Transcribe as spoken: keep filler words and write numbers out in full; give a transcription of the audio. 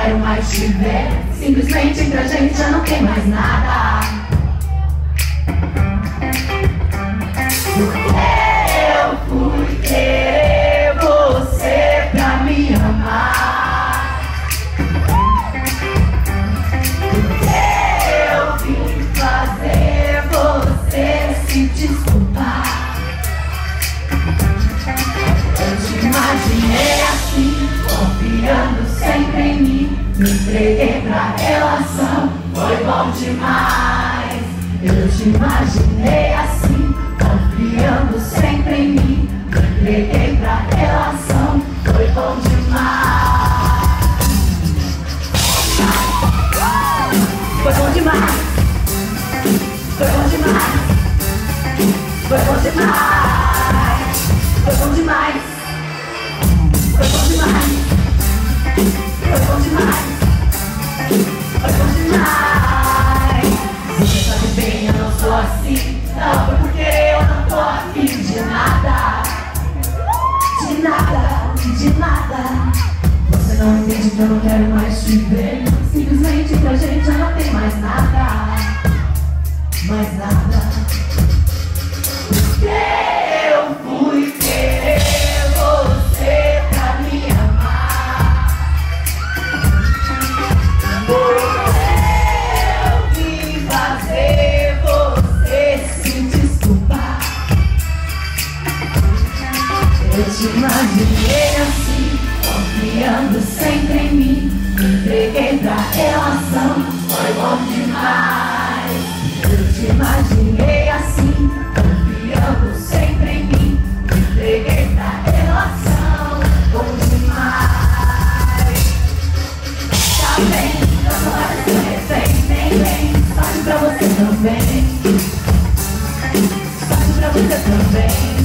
quero mais te ver. Simplesmente entre a gente já não tem mais nada. Eu fui querer você pra me amar. Eu vim fazer você se desculpar. Eu te imaginei assim, confiando sempre em mim. Me entreguei pra relação, foi bom demais. Eu te imaginei assim, confiando sempre em mim. Me entreguei pra relação, foi bom demais. Foi bom demais. Foi bom demais. Foi bom demais. Foi bom demais. Foi bom demais. Foi bom demais. Foi bom demais. Você sabe bem, eu não sou assim. Não foi porque eu não tô afim de nada. De nada, de nada. Você não entende que eu não quero mais te ver. Simplesmente pra gente já não tem mais nada. Mais nada. Eu fui querer você pra me amar. Eu vim fazer você se desculpar. Eu te imaginei assim, confiando sempre em mim. Me entreguei pra relação, foi bom demais. Eu te imaginei assim, confiando sempre em mim. Me entreguei pra relação, bom demais. Tá bem, eu só vai ser refém, nem vem. Sorte pra você também. Sorte pra você também.